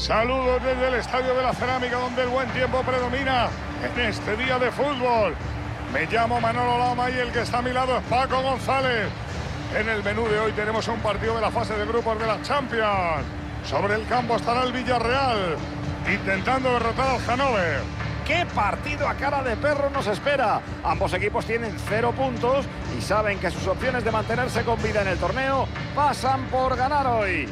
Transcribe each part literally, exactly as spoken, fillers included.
Saludos desde el Estadio de la Cerámica, donde el buen tiempo predomina en este día de fútbol. Me llamo Manolo Lama y el que está a mi lado es Paco González. En el menú de hoy tenemos un partido de la fase de grupos de la Champions. Sobre el campo estará el Villarreal, intentando derrotar al Hannover. ¡Qué partido a cara de perro nos espera! Ambos equipos tienen cero puntos y saben que sus opciones de mantenerse con vida en el torneo pasan por ganar hoy.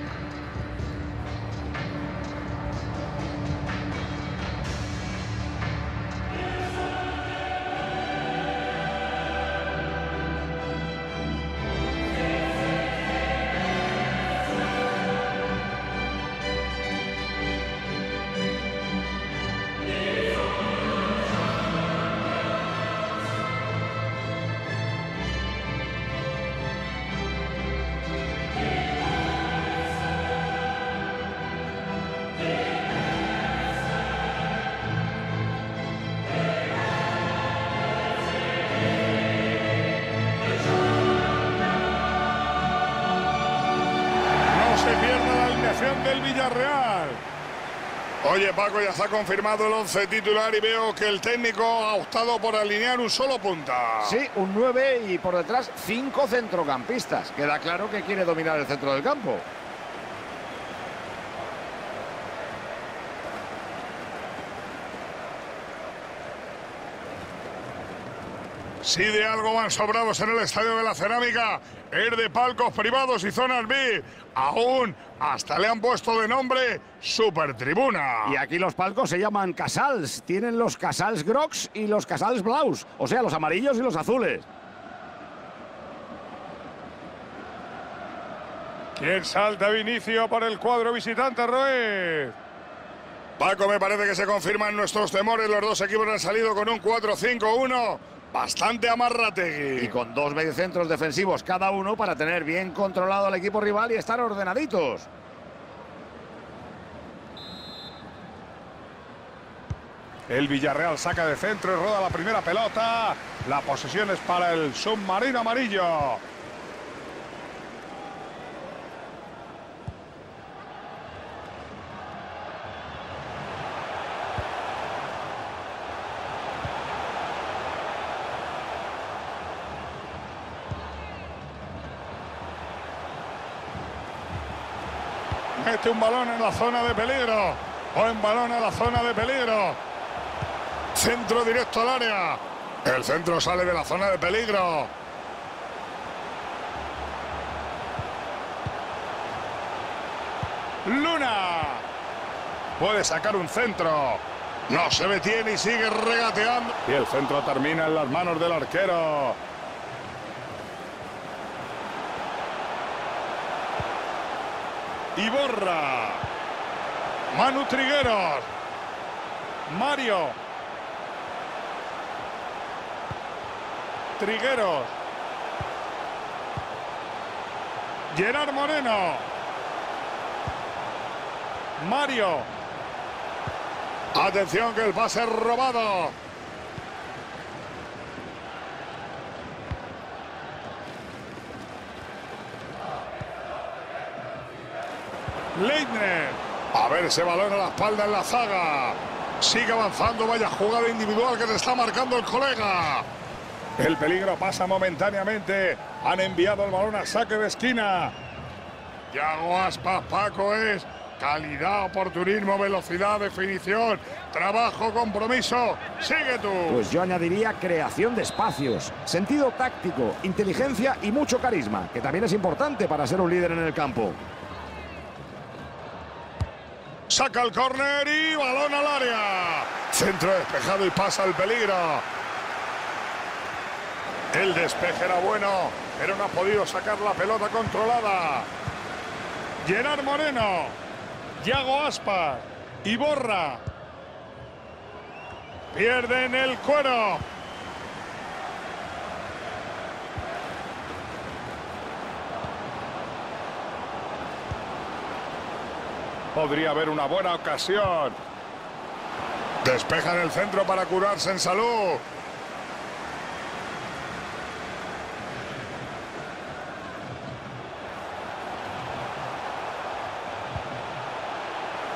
Del Villarreal. Oye, Paco, ya está confirmado el once titular y veo que el técnico ha optado por alinear un solo punta. Sí, un nueve y por detrás cinco centrocampistas. Queda claro que quiere dominar el centro del campo. Si de algo van sobrados en el Estadio de la Cerámica, es de palcos privados y zonas V I P. Aún hasta le han puesto de nombre Supertribuna. Y aquí los palcos se llaman Casals. Tienen los Casals Grocs y los Casals Blaus, o sea, los amarillos y los azules. ¿Quién salta Vinicio por el cuadro visitante, Roé? Paco, me parece que se confirman nuestros temores. Los dos equipos han salido con un cuatro cinco uno. Bastante amarrategui. Y con dos mediocentros defensivos cada uno para tener bien controlado al equipo rival y estar ordenaditos. El Villarreal saca de centro y roda la primera pelota. La posesión es para el submarino amarillo. Mete un balón en la zona de peligro. Buen balón a la zona de peligro. Centro directo al área. El centro sale de la zona de peligro. Luna. Puede sacar un centro. No se detiene y sigue regateando. Y el centro termina en las manos del arquero. Iborra. Manu Trigueros. Mario. Trigueros. Gerard Moreno. Mario. Atención que el pase es robado. Leitner. A ver ese balón a la espalda en la zaga. Sigue avanzando, vaya jugada individual que le está marcando el colega. El peligro pasa momentáneamente. Han enviado el balón a saque de esquina. Yago Aspas, Paco, es calidad, oportunismo, velocidad, definición, trabajo, compromiso. Sigue tú. Pues yo añadiría creación de espacios, sentido táctico, inteligencia y mucho carisma, que también es importante para ser un líder en el campo. Saca el córner y balón al área. Centro despejado y pasa el peligro. El despeje era bueno, pero no ha podido sacar la pelota controlada. Gerard Moreno. Yago Aspas. Iborra. Pierden el cuero. Podría haber una buena ocasión. Despejan el centro para curarse en salud.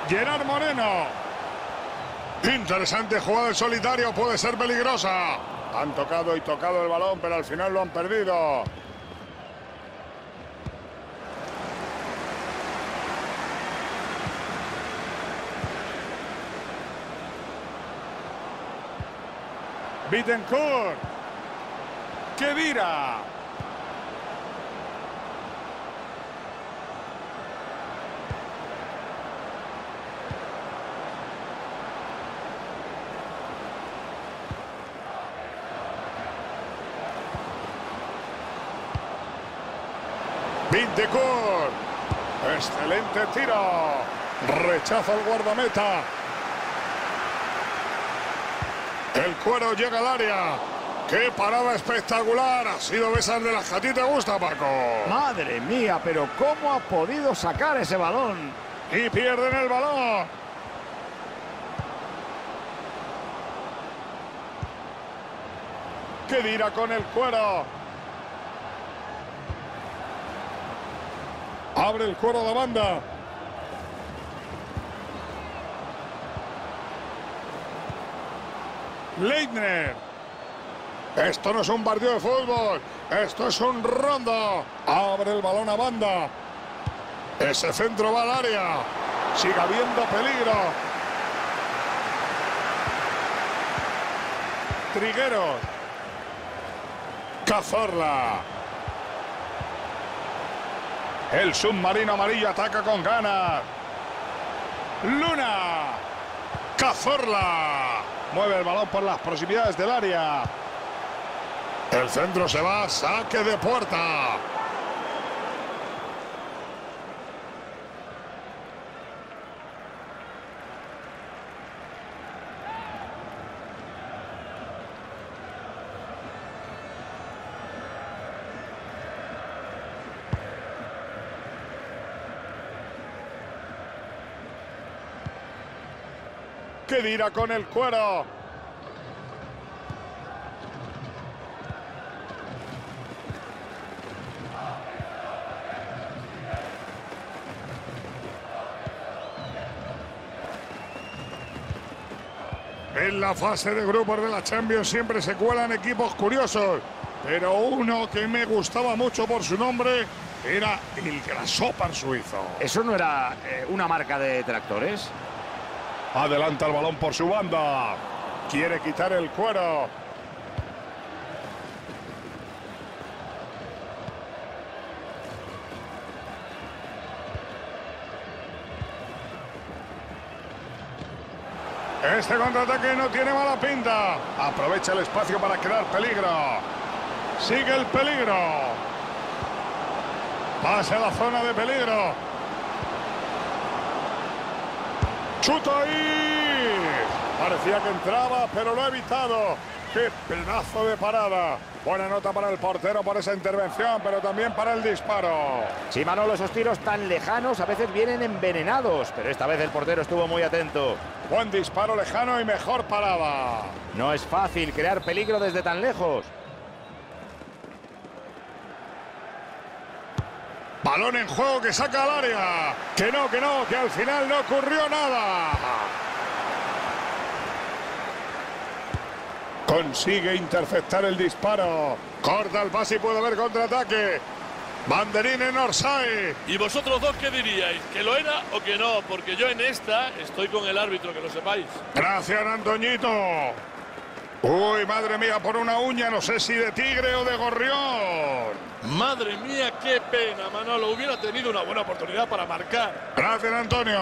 Gerard Moreno. Interesante jugada en solitario, puede ser peligrosa. Han tocado y tocado el balón, pero al final lo han perdido. Bittencourt. Khedira. Bittencourt. Excelente tiro. Rechaza el guardameta. El Cuero llega al área. ¡Qué parada espectacular! Ha sido de esas de las que a ti te gusta, Paco. Madre mía, pero ¿cómo ha podido sacar ese balón? Y pierden el balón. Khedira con el Cuero. Abre el Cuero a la banda. Leitner. Esto no es un partido de fútbol. Esto es un rondo. Abre el balón a banda. Ese centro va al área. Sigue habiendo peligro. Trigueros. Cazorla. El submarino amarillo ataca con ganas. Luna. Cazorla. Mueve el balón por las proximidades del área. El centro se va. Saque de puerta. Khedira con el Cuero. En la fase de grupos de la Champions siempre se cuelan equipos curiosos, pero uno que me gustaba mucho por su nombre era el Grasshopper suizo. ¿Eso no era eh, una marca de tractores? Adelanta el balón por su banda. Quiere quitar el Cuero. Este contraataque no tiene mala pinta. Aprovecha el espacio para crear peligro. Sigue el peligro. Pasa a la zona de peligro. ¡Chuta ahí! Parecía que entraba, pero lo ha evitado. ¡Qué pedazo de parada! Buena nota para el portero por esa intervención, pero también para el disparo. Sí, Manolo, esos tiros tan lejanos a veces vienen envenenados, pero esta vez el portero estuvo muy atento. Buen disparo lejano y mejor parada. No es fácil crear peligro desde tan lejos. Balón en juego que saca al área. Que no, que no, que al final no ocurrió nada. Consigue interceptar el disparo. Corta el pase y puede haber contraataque. Banderín en offside. ¿Y vosotros dos qué diríais? ¿Que lo era o que no? Porque yo en esta estoy con el árbitro, que lo sepáis. Gracias, Antoñito. Uy, madre mía, por una uña, no sé si de tigre o de gorrión. Madre mía, qué pena, Manolo. Hubiera tenido una buena oportunidad para marcar. Gracias, Antonio.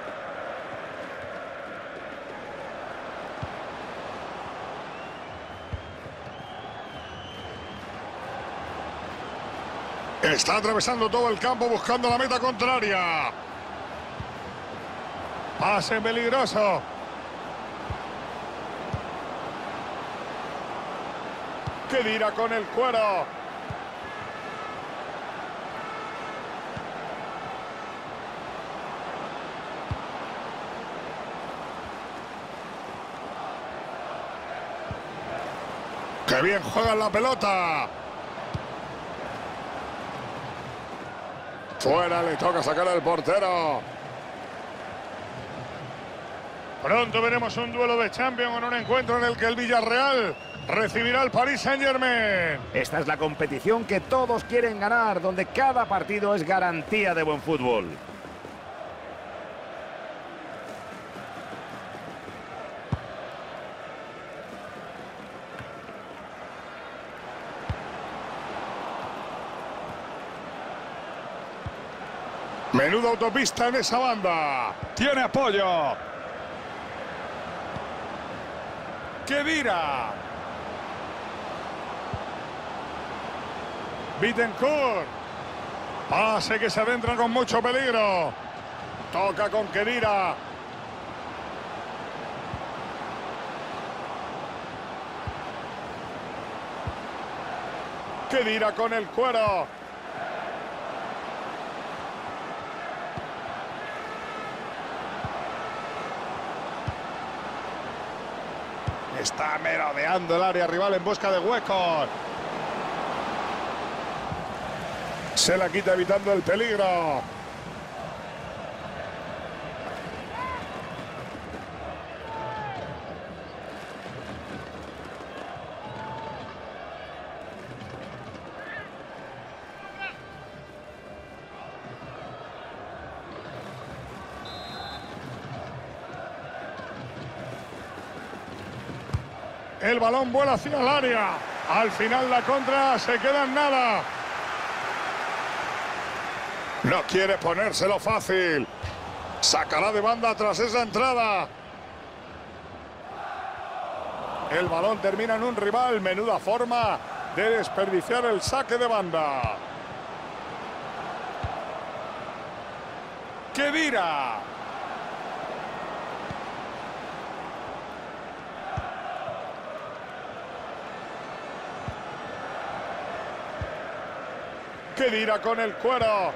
Está atravesando todo el campo buscando la meta contraria. Pase peligroso. Khedira con el Cuero. ¡Qué bien juega la pelota! Fuera, le toca sacar al portero. Pronto veremos un duelo de Champions en un encuentro en el que el Villarreal recibirá al Paris Saint-Germain. Esta es la competición que todos quieren ganar, donde cada partido es garantía de buen fútbol. Menuda autopista en esa banda. Tiene apoyo. Khedira. Bittencourt. Pase que se adentra con mucho peligro. Toca con Khedira. Khedira con el cuero. Está merodeando el área rival en busca de huecos. Se la quita evitando el peligro. El balón vuela hacia el área. Al final la contra se queda en nada. No quiere ponérselo fácil. Sacará de banda tras esa entrada. El balón termina en un rival. Menuda forma de desperdiciar el saque de banda. Khedira. Khedira con el cuero.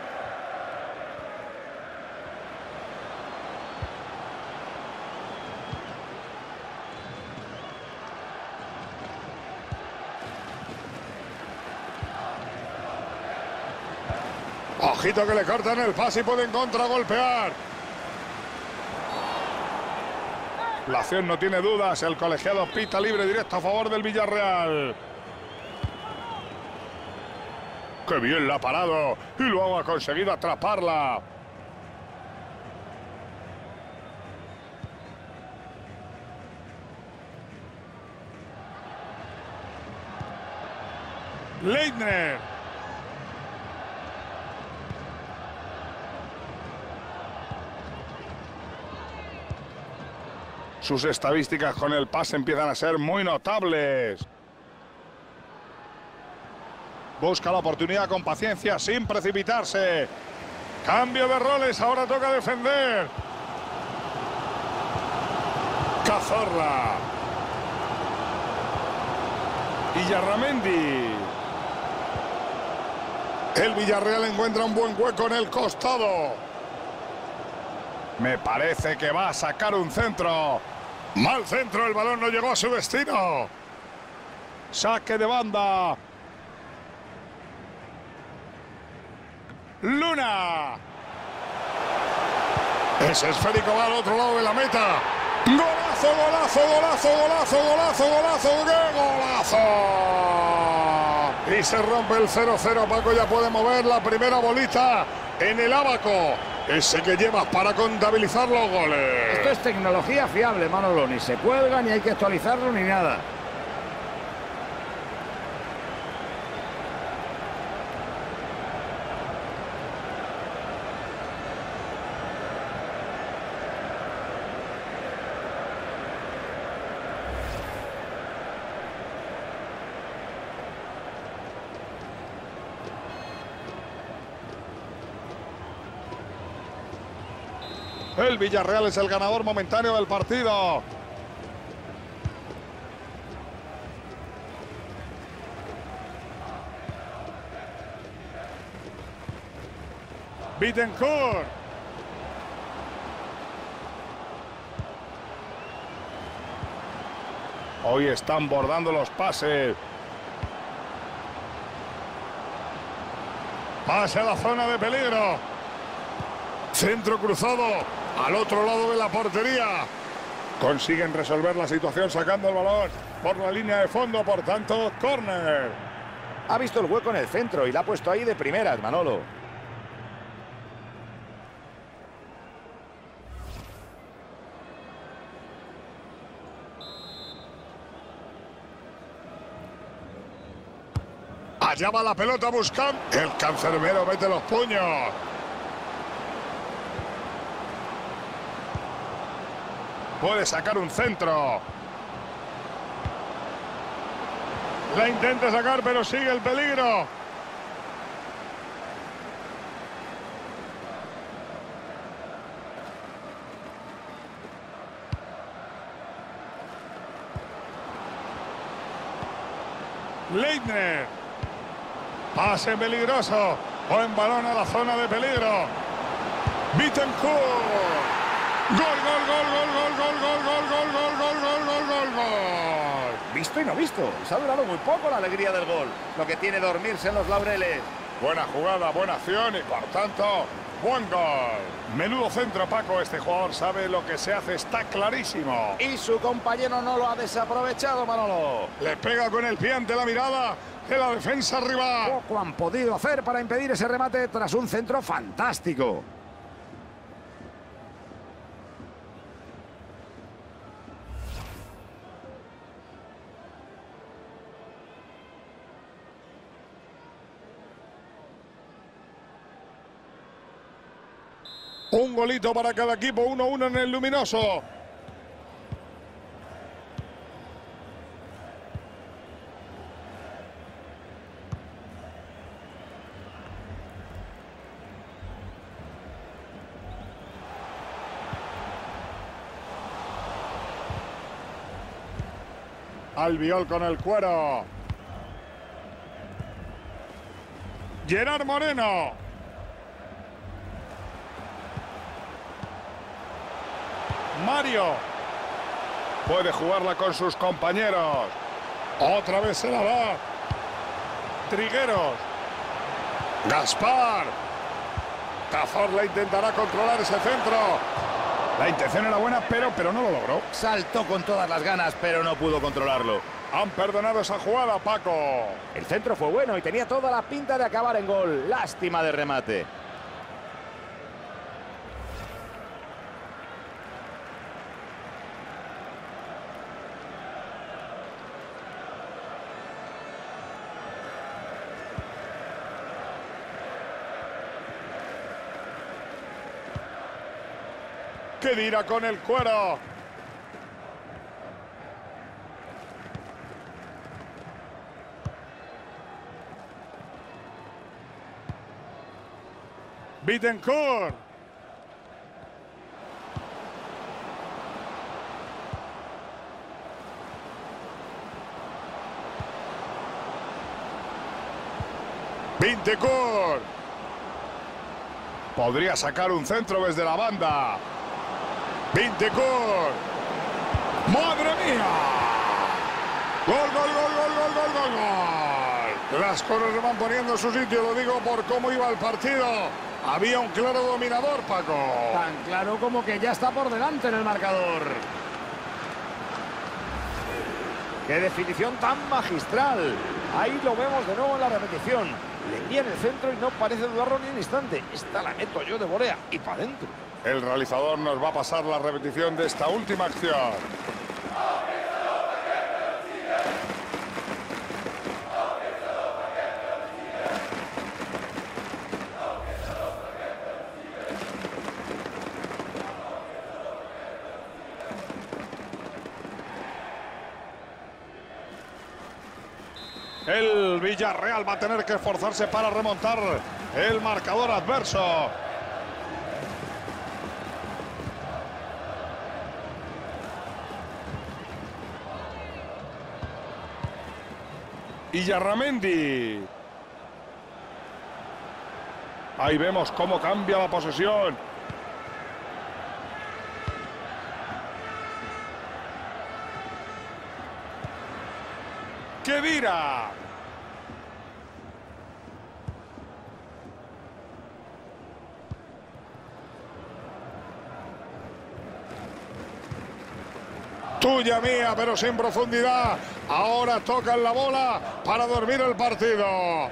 Ojito que le cortan el pase y pueden contragolpear. La acción no tiene dudas. El colegiado pita libre directo a favor del Villarreal. ¡Qué bien la ha parado! Y luego ha conseguido atraparla. Leitner. Sus estadísticas con el pase empiezan a ser muy notables. Busca la oportunidad con paciencia, sin precipitarse. Cambio de roles, ahora toca defender. Cazorla. Illarramendi. El Villarreal encuentra un buen hueco en el costado. Me parece que va a sacar un centro. Mal centro, el balón no llegó a su destino. Saque de banda. Luna. Ese esférico va al otro lado de la meta. Golazo, golazo, golazo, golazo, golazo, golazo, ¡qué golazo! Y se rompe el cero cero. Paco ya puede mover la primera bolita en el ábaco. Ese que llevas para contabilizar los goles. Esto es tecnología fiable, Manolo. Ni se cuelga, ni hay que actualizarlo, ni nada. El Villarreal es el ganador momentáneo del partido. Bittencourt. Hoy están bordando los pases. Pase a la zona de peligro. Centro cruzado al otro lado de la portería. Consiguen resolver la situación sacando el balón por la línea de fondo, por tanto, córner. Ha visto el hueco en el centro y la ha puesto ahí de primeras, Manolo. Allá va la pelota buscando. El cancerbero mete los puños. Puede sacar un centro. La intenta sacar, pero sigue el peligro. Leitner. Pase peligroso. Buen balón a la zona de peligro. Bittencourt. Gol, gol, gol, gol, gol, gol, gol, gol, gol, gol, gol, gol, gol, gol, gol. Visto y no visto. Se ha durado muy poco la alegría del gol. Lo que tiene dormirse en los laureles. Buena jugada, buena acción y por tanto, buen gol. Menudo centro, Paco. Este jugador sabe lo que se hace, está clarísimo. Y su compañero no lo ha desaprovechado, Manolo. Le pega con el pie ante la mirada de la defensa rival. Poco han podido hacer para impedir ese remate tras un centro fantástico. Un golito para cada equipo, uno uno en el luminoso. Albiol con el cuero. Gerard Moreno. Mario. Puede jugarla con sus compañeros. Otra vez se la da. Trigueros. Gaspar. Cazorla intentará controlar ese centro. La intención era buena, pero, pero no lo logró. Saltó con todas las ganas, pero no pudo controlarlo. Han perdonado esa jugada, Paco. El centro fue bueno y tenía toda la pinta de acabar en gol. Lástima de remate. Kedira con el cuero. Bittencourt. Bittencourt. Podría sacar un centro desde la banda. Bittencourt. ¡Madre mía! ¡Gol, gol, gol, gol, gol, gol, gol, gol! Las cosas se van poniendo en su sitio, lo digo por cómo iba el partido. Había un claro dominador, Paco. Tan claro como que ya está por delante en el marcador. ¡Qué definición tan magistral! Ahí lo vemos de nuevo en la repetición. Le envía en el centro y no parece dudarlo ni un instante. Esta la meto yo de volea y para adentro. El realizador nos va a pasar la repetición de esta última acción. El Villarreal va a tener que esforzarse para remontar el marcador adverso. Illarramendi. Ahí vemos cómo cambia la posesión. Kedira. Tuya mía, pero sin profundidad. Ahora tocan la bola para dormir el partido.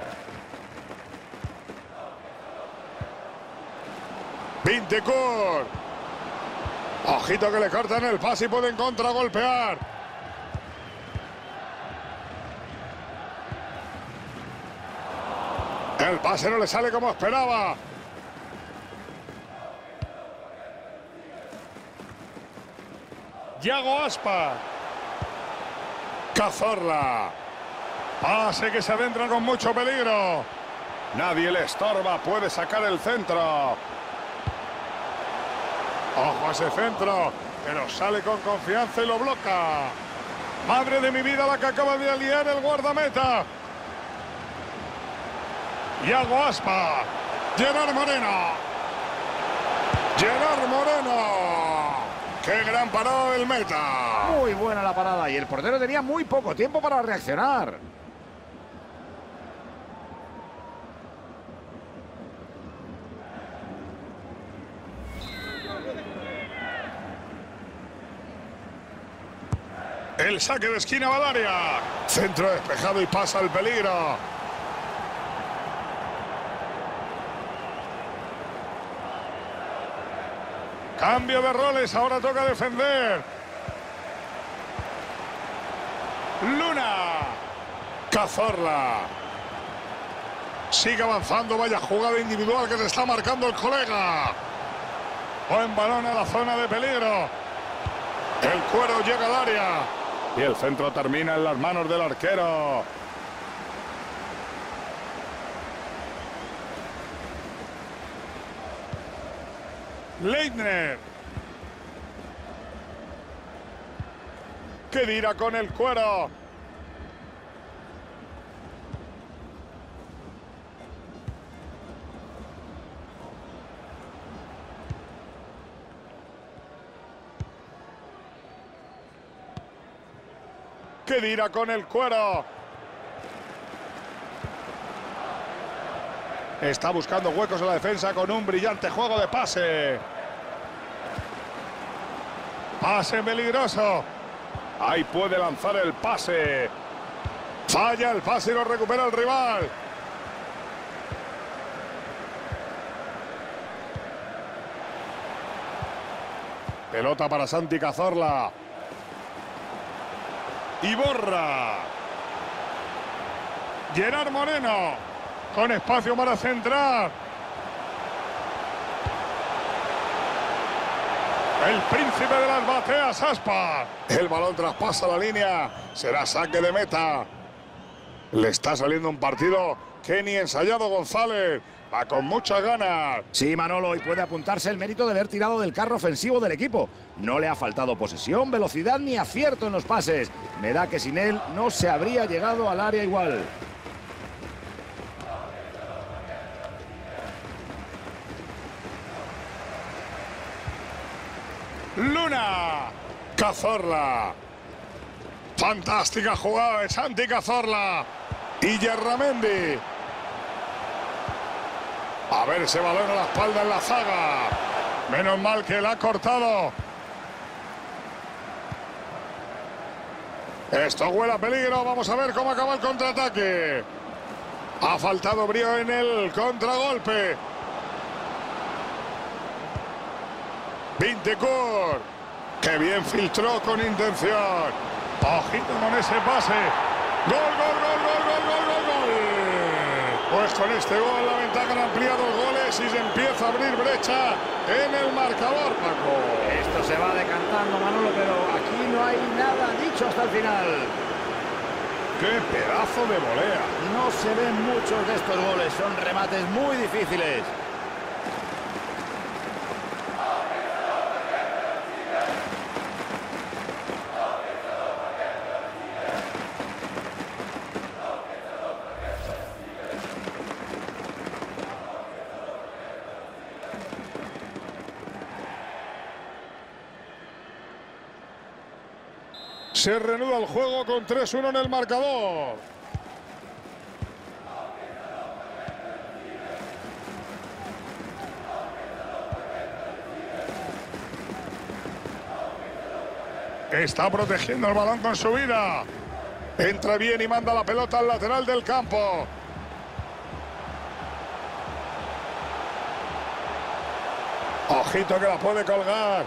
Binticourt. Ojito que le cortan el pase y pueden contragolpear. El pase no le sale como esperaba. Yago Aspas. Cazorla. Pase que se adentra con mucho peligro. Nadie le estorba, puede sacar el centro. Ojo a ese centro, pero sale con confianza y lo bloca. Madre de mi vida, la que acaba de aliar el guardameta. Yago Aspas. Gerard Moreno. Gerard Moreno. ¡Qué gran parada del meta! Muy buena la parada y el portero tenía muy poco tiempo para reaccionar. El saque de esquina va al área. Centro despejado y pasa el peligro. Cambio de roles, ahora toca defender. Luna. Cazorla. Sigue avanzando, vaya jugada individual que se está marcando el colega. Buen balón a la zona de peligro. El Cuero llega al área. Y el centro termina en las manos del arquero. Leitner. ¿Qué dirá con el Cuero? ¿Qué dirá con el Cuero? Está buscando huecos en la defensa con un brillante juego de pase. Pase peligroso. Ahí puede lanzar el pase. Falla el pase y lo recupera el rival. Pelota para Santi Cazorla. Iborra. Gerard Moreno. Con espacio para centrar. El príncipe de las bateas, Aspas. El balón traspasa la línea. Será saque de meta. Le está saliendo un partido que ni ensayado González. Va con muchas ganas. Sí, Manolo, y puede apuntarse el mérito de haber tirado del carro ofensivo del equipo. No le ha faltado posesión, velocidad ni acierto en los pases. Me da que sin él no se habría llegado al área igual. Luna. Cazorla. Fantástica jugada de Santi Cazorla. Y Yerramendi. A ver ese balón a la espalda en la zaga. Menos mal que la ha cortado. Esto huele a peligro. Vamos a ver cómo acaba el contraataque. Ha faltado brío en el contragolpe. Binticourt. Que bien filtró con intención. Ojito con ese pase. Gol, gol, gol, gol, gol, gol, gol, gol. Pues con este gol la ventaja han ampliado los goles y se empieza a abrir brecha en el marcador, Paco. Esto se va decantando, Manolo, pero aquí no hay nada dicho hasta el final. ¡Qué pedazo de volea! No se ven muchos de estos goles, son remates muy difíciles. Se reanuda el juego con tres uno en el marcador. Está protegiendo el balón con su vida. Entra bien y manda la pelota al lateral del campo. Ojito que la puede colgar.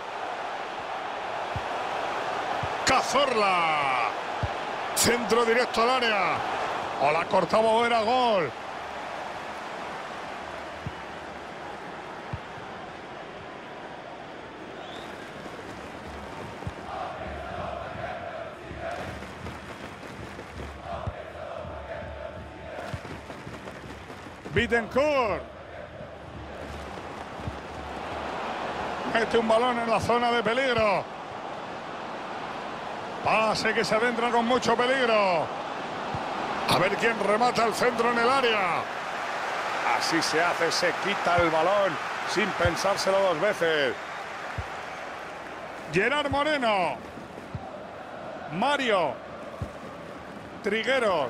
Cazorla. Centro directo al área. O la cortaba o era gol. Bittencourt. Mete un balón en la zona de peligro. Pase que se adentra con mucho peligro. A ver quién remata el centro en el área. Así se hace, se quita el balón sin pensárselo dos veces. Gerard Moreno. Mario. Trigueros.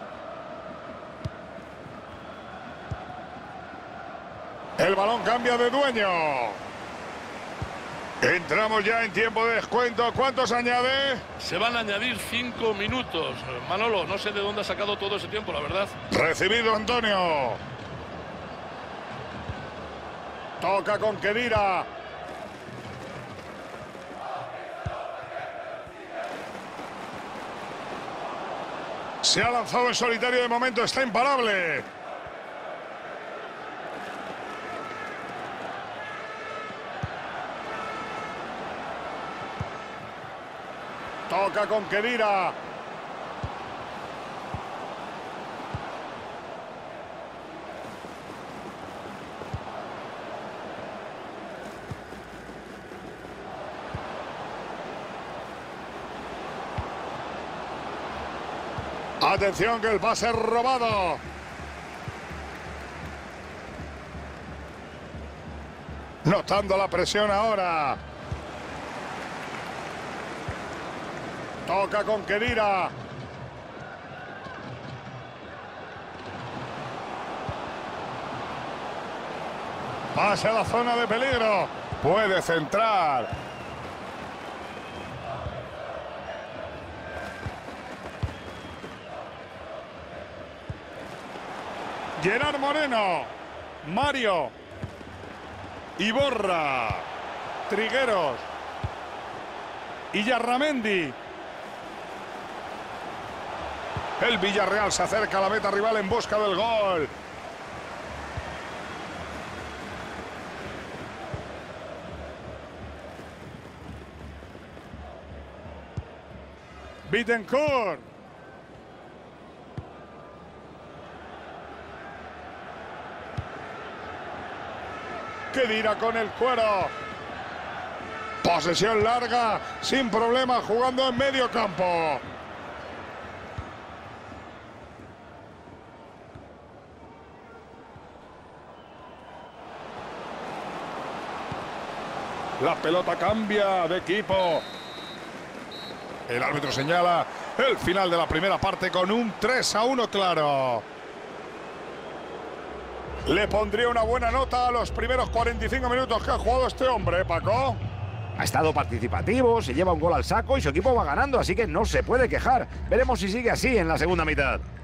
El balón cambia de dueño. Entramos ya en tiempo de descuento. ¿Cuántos añade? Se van a añadir cinco minutos. Manolo, no sé de dónde ha sacado todo ese tiempo, la verdad. Recibido Antonio. Toca con Khedira. Se ha lanzado en solitario de momento. Está imparable. Toca con Khedira. Atención que el pase es robado. Notando la presión ahora. Toca con Khedira. Pasa a la zona de peligro. Puede centrar. Gerard Moreno. Mario. Iborra. Trigueros. Y Yarramendi. El Villarreal se acerca a la meta rival en busca del gol. Bittencourt. Khedira con el cuero. Posesión larga, sin problema, jugando en medio campo. La pelota cambia de equipo. El árbitro señala el final de la primera parte con un tres a uno claro. Le pondría una buena nota a los primeros cuarenta y cinco minutos que ha jugado este hombre, Paco. Ha estado participativo, se lleva un gol al saco y su equipo va ganando, así que no se puede quejar. Veremos si sigue así en la segunda mitad.